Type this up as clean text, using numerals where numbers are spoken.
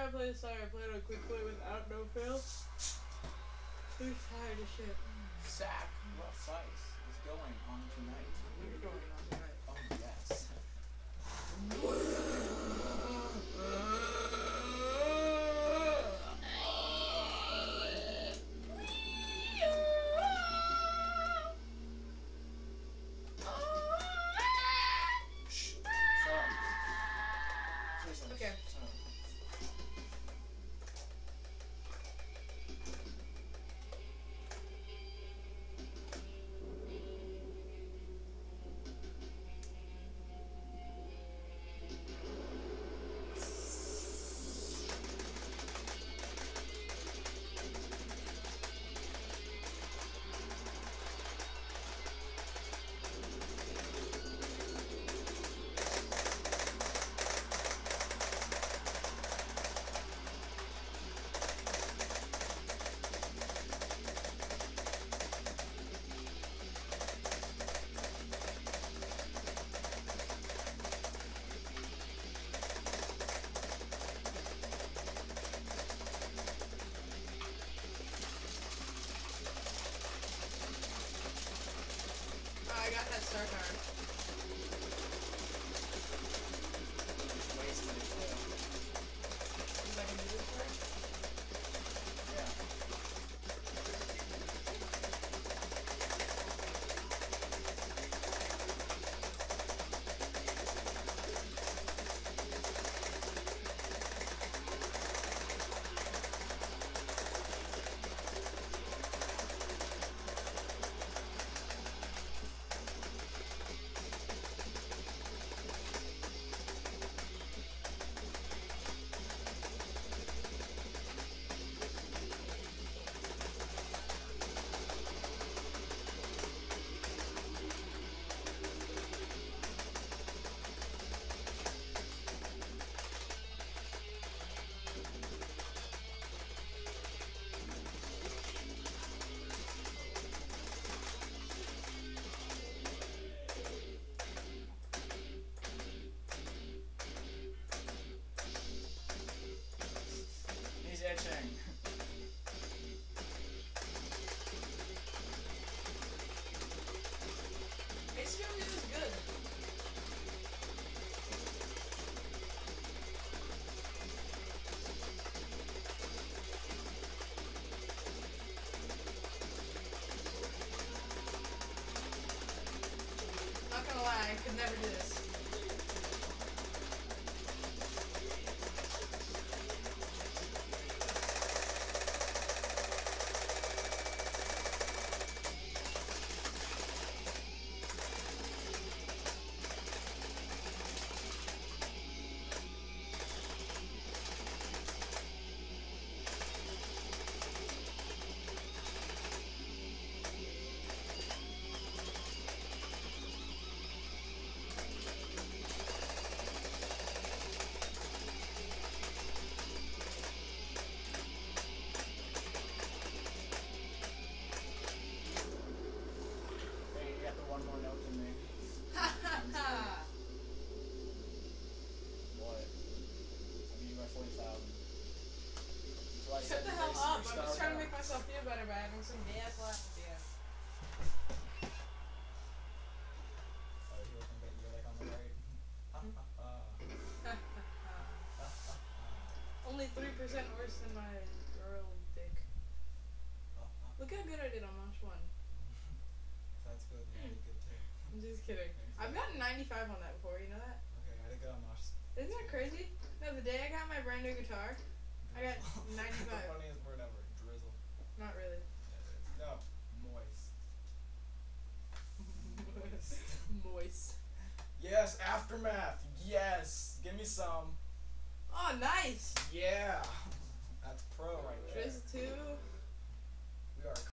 I play this song, I played a quick play without no fail. Who's tired of shit? Zach, Rough Ice is going on tonight. You're going on tonight. Oh, yes. Shh. Sorry. Seriously. Okay. Sorry. I got that star card. Just wasted it, too. Is I can do this for it? Yeah. He's itching. It's gonna be this good. Not gonna lie, I could never do this. Hey, you got the one more note than me. Ha ha ha! What? I beat you by 40,000. That's why I Shut said the hell race up! your I'm star just trying to down. make myself feel better by having some gay ass laughs at the end. Oh, you're looking good. You're like on the right. Ha ha ha. Ha ha ha. Ha ha ha. Only 3% worse than my girl dick. Ha ha. Look how good I did on Mosh 1. That's good. Yeah, you good too. I'm just kidding. I've gotten 95 on that before, you know that? Okay, I did good on Mosh. Isn't that crazy? No, the day I got my brand new guitar, I got The 95. funniest word ever. Drizzle. Not really. Yeah, it is. No. Moist. Moist. Yes, Aftermath. Yes. Give me some. Oh, nice! Yeah. That's pro right there. Drizzle 2. We are